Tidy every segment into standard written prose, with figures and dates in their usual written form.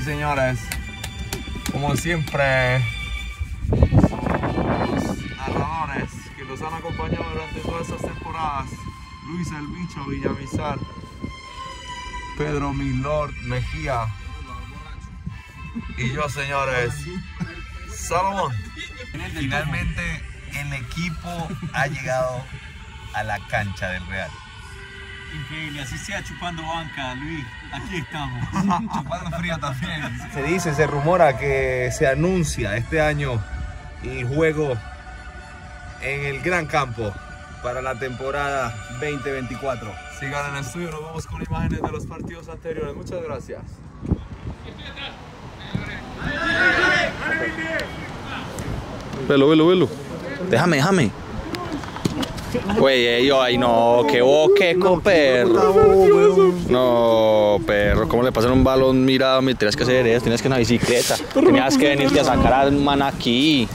señores, como siempre, los narradores que nos han acompañado durante todas estas temporadas: Luis el Bicho Villamizar, Pedro Milord Mejía y yo, señores, Salomón. Finalmente el equipo ha llegado a la cancha del Real. Increíble, así sea chupando banca, Luis, aquí estamos. Chupando frío también. Se rumora que se anuncia este año el juego en el Gran Campo para la temporada 2024. Sigan en el estudio, nos vamos con imágenes de los partidos anteriores. Muchas gracias. Velo. Déjame. Güey, yo, ay no, qué boqueco, perro. No, perro, ¿cómo le pasan un balón? Mira, me tenías que hacer eso, tenías que ir en una bicicleta, tenías que venirte a sacar al man aquí.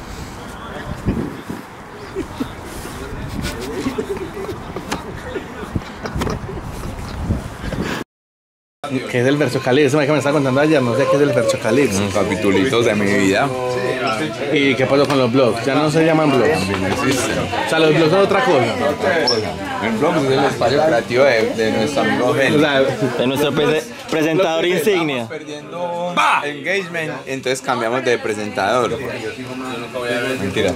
¿Qué es el Verchocalix? Eso me estaba contando ayer, no sé qué es el Verchocalix. Capitulitos de mi vida. ¿Y qué pasó con los blogs? Ya no se llaman blogs. O sea, los blogs son otra cosa. El blog es el espacio creativo de nuestro amigo Ben. O sea, De nuestro presentador insignia. Perdiendo engagement, entonces cambiamos de presentador. Mentira.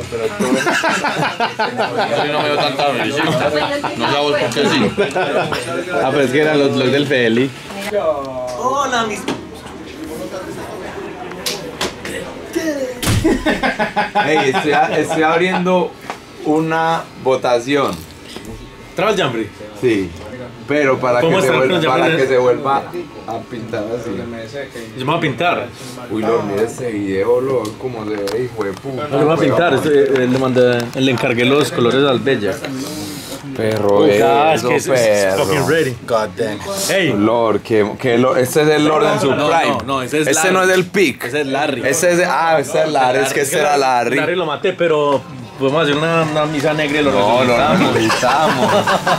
Yo no me veo tanta visita. No sabemos por qué sí. ah, pero es que eran los blogs del Feli. Hola, mis... Hey, estoy abriendo una votación. ¿Travel Jambri? Sí. Pero para ¿Cómo que, está el Pro para Jambri? que se vuelva a pintar así. Yo me voy a pintar. Uy, Lord, mira ese video, Lord, como se ve, hijo de puta. No, yo me voy a pintar. Le encargué los colores al Bella. Perro, eso, perro. Fucking ready. God damn. Hey. Lord, este es el Lord en su prime. No, ese es Este Larry. no es el pick. Ese es Larry. Ese es Larry, es que este era Larry. Larry lo maté, pero podemos hacer una misa negra y lo No, lo resucitamos. necesitamos.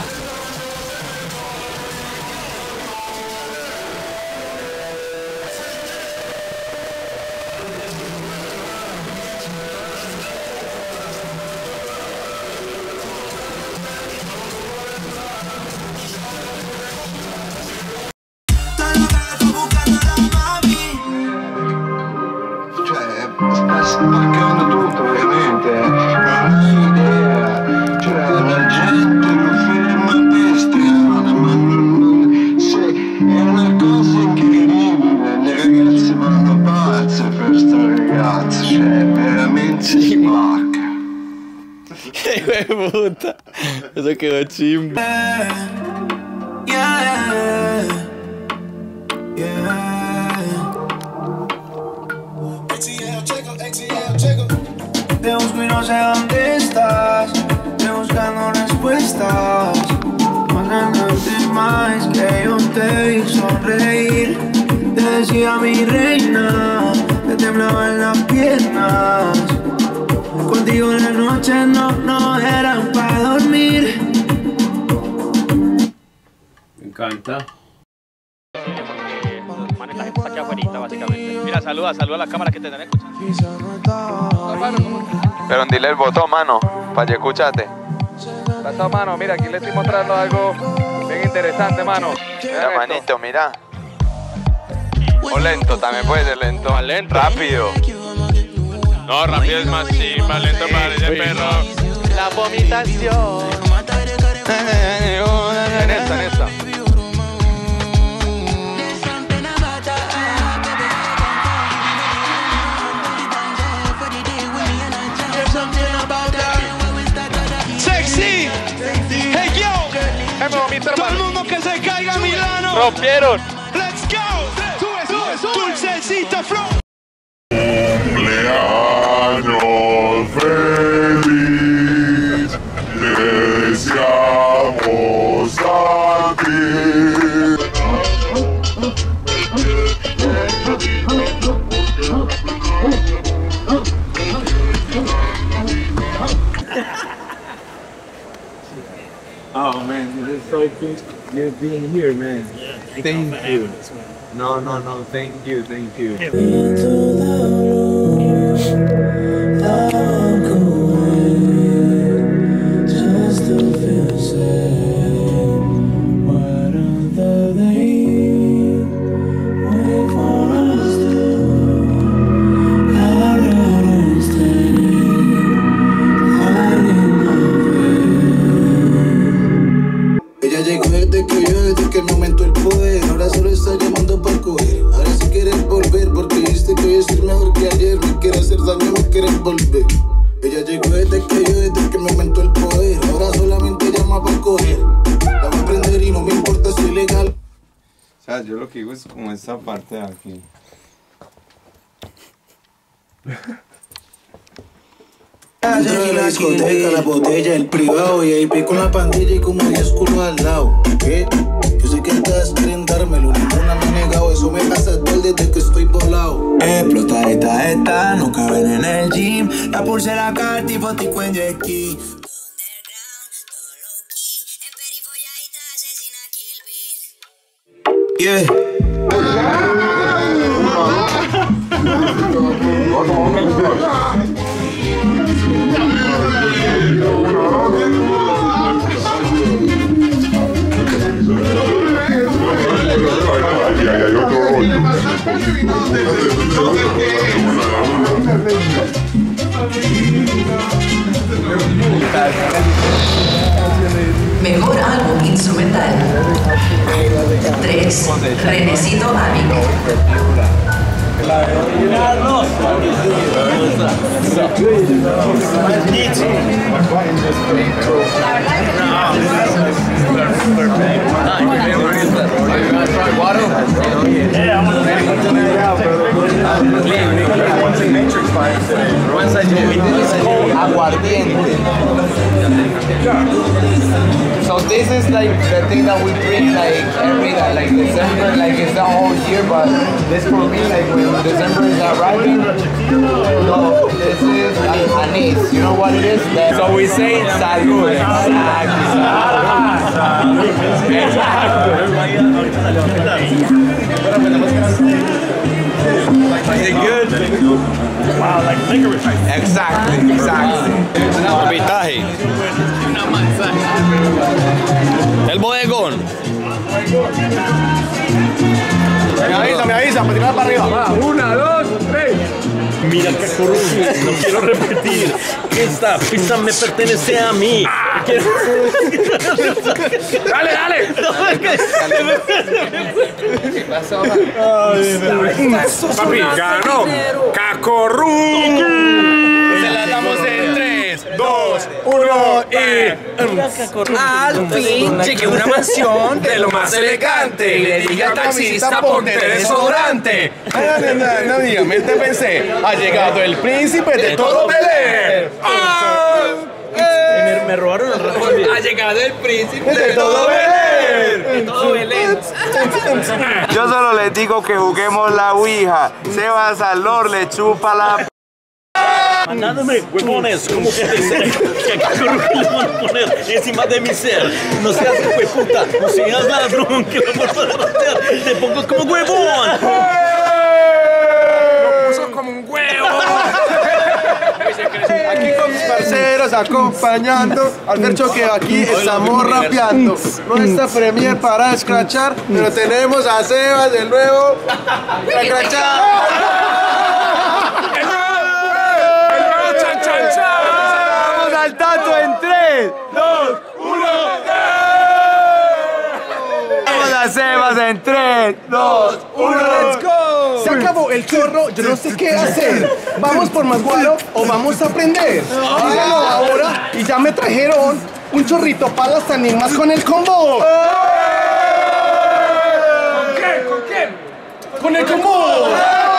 Spaccando tutto ovviamente, non hai idea, cioè la gente lo ferma bestiale, ma non è una cosa incredibile, le ragazze vanno pazze per sta ragazza, cioè veramente spacca. Qué puta. Eso quedó chimbo. Te busco y no sé dónde estás, te buscando respuestas. Mandándote más que yo te vi sonreír. Te decía mi reina, te temblaban las piernas. Contigo las noches no eran para dormir. Me encanta. Básicamente. Mira, saluda a la cámara que te están escuchando. Pero dile el botón, mano, para que escuchate. Pasó, mano, mira, aquí le estoy mostrando algo bien interesante, mano. Mira, manito, mira. O lento, también puede ser lento. Más lento. Rápido. No, rápido es más, sí, más lento para ese perro. La vomitación. En esta. Sexy, hey yo, todo el mundo que se caiga a Milano. Rompieron. Let's go, dulcecita flow. Cumpleaños feliz, te deseamos a ti. Oh man, it is so good you being here, man. Thank you for having us, man. No, thank you. Ella llegó desde que me aumentó el poder. Ahora solo está llamando para coger. Ahora sí quieres volver porque viste que hoy estoy mejor que ayer. Me quieres hacer daño, me quieres volver. Ella llegó desde que me aumentó el poder. Ahora solamente llama para coger. La voy a prender y no me importa si es legal. O sea, yo lo que digo es como esta parte de aquí. Dentro de la discoteca, la botella, el privado y ahí con la pandilla y como 10 culos al lado. ¿Qué? Yo sé que todas quieren dármelo, ninguna me ha negado, eso me pasa todo desde que estoy volado. Explota esta, no caben en el gym. La pulsera acá, tipo tico en jet ski. Yeah. Mejor álbum instrumental. 3. Renecito Amigo. So this is like the thing that we drink like every like December, like it's the whole year, but this for me like when December is arriving, no, this is anise. You know what it is? So we say salud. Is it good? Wow, like licorice. Exactly. Pitaje. El bodegón. Me avisa, para tirar para arriba. Va, 1, 2, 3. Mira que corrupción, no quiero repetir. Esta pizza me pertenece a mí. Dale. ¿Qué pasó? Papi, ganó. Cacorru. Se la damos en 3, 2, 1 y... Al fin llegué a una mansión de lo más elegante y le dije al taxista ponte desodorante. No dígame, te pensé. Ha llegado el príncipe de todo Belén. Me robaron el ratón. Ha llegado el príncipe De todo Belén. de todo Belén. Yo solo les digo que juguemos la ouija. Sebas Alor le chupa la... Mandándome huevones, ¿cómo puede ser? Que acá le van a poner encima de mi ser. No seas hueputa, no seas ladrón, que lo vuelvo a derrotar. Te pongo como huevón. Lo puso como un huevo. Aquí con mis parceros acompañando al Fercho que aquí estamos rapeando. No está premier para escrachar, pero tenemos a Sebas de nuevo para escrachar. Vamos al tanto en 3, 2, 1. Vamos a Sebas en 3, 2, 1. ¡Let's go! Se acabó el chorro, yo no sé qué hacer. ¿Vamos por más guaro o vamos a aprender? Díganlo ahora y ya me trajeron un chorrito para las animas con el combo. ¿Con qué? ¿Con qué? ¡Con el combo!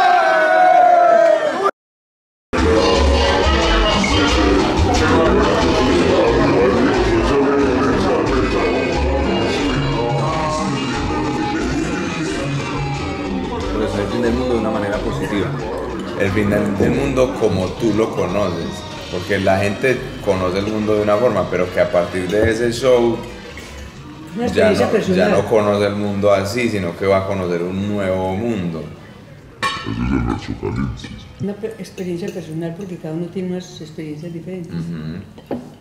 El fin del mundo de una manera positiva. El fin del mundo como tú lo conoces. Porque la gente conoce el mundo de una forma, pero que a partir de ese show Una ya experiencia no, personal. ya no conoce el mundo así, sino que va a conocer un nuevo mundo. Una experiencia personal porque cada uno tiene unas experiencias diferentes.